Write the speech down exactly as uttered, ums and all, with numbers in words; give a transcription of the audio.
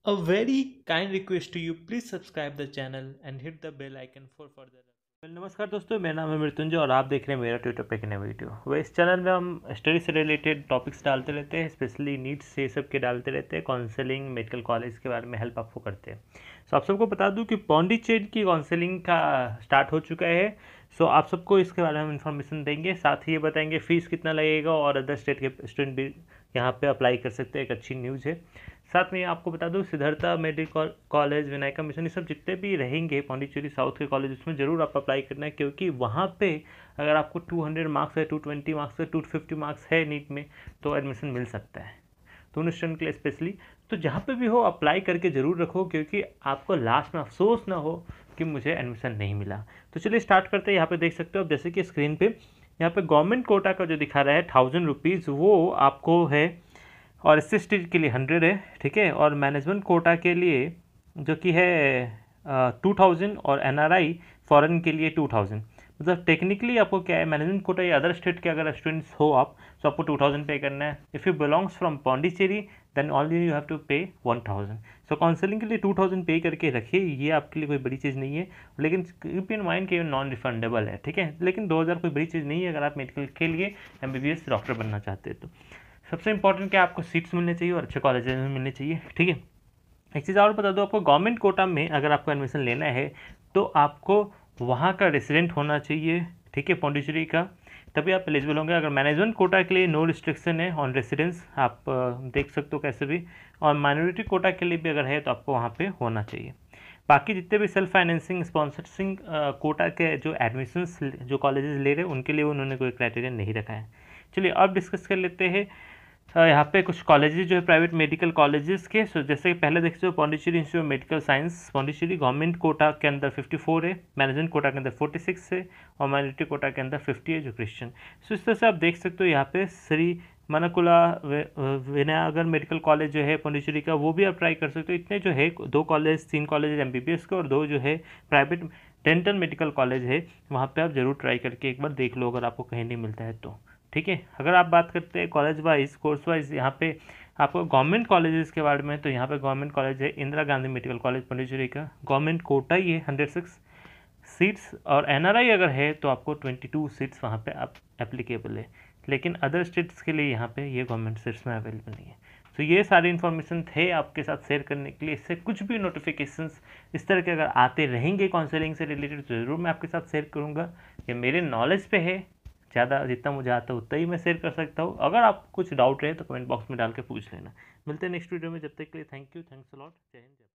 A very kind request to you, please subscribe the channel and hit the bell icon for further. Well, नमस्कार दोस्तों, मेरा नाम है मृत्युंजय और आप देख रहे हैं मेरा ट्विटर पे एक नया वीडियो। वह इस चैनल में हम स्टडी से रिलेटेड टॉपिक्स डालते रहते हैं, स्पेशली नीड्स से सब के डालते रहते हैं, काउंसलिंग, मेडिकल कॉलेज के बारे में हेल्प आपको करते हैं। सो आप सबको बता दूं कि पौंडीचेरी की काउंसलिंग का स्टार्ट हो चुका है। सो आप सबको इसके बारे में हम इन्फॉर्मेशन देंगे, साथ ही ये बताएंगे फ़ीस कितना लगेगा और अदर स्टेट के स्टूडेंट भी यहाँ पे अप्लाई कर सकते हैं। एक अच्छी न्यूज़ है। साथ में आपको बता दूं Siddhartha medical college, Vinayaka mission, ये सब जितने भी रहेंगे पौंडीचेरी साउथ के कॉलेज, उसमें ज़रूर आप अप्लाई करना है, क्योंकि वहाँ पे अगर आपको टू हंड्रेड मार्क्स है, टू ट्वेंटी मार्क्स है, टू फिफ्टी मार्क्स है नीट में, तो एडमिशन मिल सकता है दोनों स्टूडेंट के लिए स्पेशली। तो जहाँ पे भी हो अप्लाई करके ज़रूर रखो, क्योंकि आपको लास्ट में अफसोस ना हो कि मुझे एडमिशन नहीं मिला। तो चलिए स्टार्ट करते हैं। यहाँ पे देख सकते हो आप, जैसे कि स्क्रीन पे यहाँ पे गवर्नमेंट कोटा का जो दिखा रहा है थाउजेंड रुपीज़, वो आपको है, और एस सी के लिए हंड्रेड है, ठीक है। और मैनेजमेंट कोटा के लिए जो कि है टू थाउजेंड, और एन आर आई फॉरन के लिए टू थाउजेंड। मतलब टेक्निकली आपको क्या है, मैनेजमेंट कोटा या अदर स्टेट के अगर स्टूडेंट्स हो आप, तो आपको टू थाउजेंड पे करना है। If you belongs from Pondicherry then only you have to pay one thousand. So counselling के लिए टू थाउजेंड पे करके रखिए, ये आपके लिए कोई बड़ी चीज़ नहीं है, लेकिन कीप इन माइंड कि नॉन रिफंडेबल है, ठीक है। लेकिन दो हज़ार कोई बड़ी चीज़ नहीं है अगर आप मेडिकल के लिए M B B S doctor बनना चाहते हैं तो। सबसे इंपॉर्टेंट क्या, आपको सीट्स मिलने चाहिए और अच्छे कॉलेजेस में मिलने चाहिए, ठीक है। एक चीज़ और बता दो आपको, गवर्नमेंट कोटा में अगर आपको एडमिशन लेना है तो आपको वहाँ का रेसिडेंट होना चाहिए, ठीक है, पौंडीचेरी का, तभी आप एलिजिबल होंगे। अगर मैनेजमेंट कोटा के लिए नो रिस्ट्रिक्शन है ऑन रेसिडेंस, आप आ, देख सकते हो कैसे भी। और माइनॉरिटी कोटा के लिए भी अगर है तो आपको वहाँ पे होना चाहिए। बाकी जितने भी सेल्फ फाइनेंसिंग, स्पॉन्सरसिंग कोटा के जो एडमिशन्स जो कॉलेजेस ले रहे हैं, उनके लिए उन्होंने कोई क्राइटेरिया नहीं रखा है। चलिए अब डिस्कस कर लेते हैं यहाँ पे कुछ कॉलेजेस जो है प्राइवेट मेडिकल कॉलेजेस के। सो जैसे कि पहले देखते हो Pondicherry institute of medical science Pondicherry, government quota के अंदर फिफ्टी फोर है, मैनेजमेंट कोटा के अंदर फोर्टी सिक्स है, और माइनॉरिटी कोटा के अंदर फिफ्टी है जो क्रिश्चियन। सो इस तरह से आप देख सकते हो यहाँ पे श्री मनकुला विनायगर मेडिकल कॉलेज जो है पौंडीचेरी का, वो भी आप ट्राई कर सकते हो। इतने जो है दो कॉलेज, तीन college M B B S के, और दो जो है प्राइवेट डेंटल मेडिकल कॉलेज है, वहाँ पे आप जरूर ट्राई करके एक बार देख लो अगर आपको कहीं नहीं मिलता है तो, ठीक है। अगर आप बात करते हैं कॉलेज वाइज, कोर्स वाइज, यहाँ पे आपको गवर्नमेंट कॉलेजेस के बारे में, तो यहाँ पे गवर्नमेंट कॉलेज है इंदिरा गांधी मेडिकल कॉलेज पौंडीचेरी का, गवर्नमेंट कोटा ही है हंड्रेड सिक्स सीट्स, और एन आर आई अगर है तो आपको ट्वेंटी टू सीट्स वहाँ पे आप एप्लीकेबल है। लेकिन अदर स्टेट्स के लिए यहाँ पे ये गवर्नमेंट सीट्स में अवेलेबल नहीं है। तो ये सारी इन्फॉर्मेशन थे आपके साथ शेयर करने के लिए। इससे कुछ भी नोटिफिकेशंस इस तरह के अगर आते रहेंगे काउंसलिंग से रिलेटेड, तो ज़रूर मैं आपके साथ शेयर करूँगा। ये मेरे नॉलेज पे है, ज़्यादा जितना मुझे आता है उतना ही मैं शेयर कर सकता हूँ। अगर आप कुछ डाउट रहे तो कमेंट बॉक्स में डाल के पूछ लेना। मिलते हैं नेक्स्ट वीडियो में, जब तक के लिए thank you, thanks a lot, Jai Hind.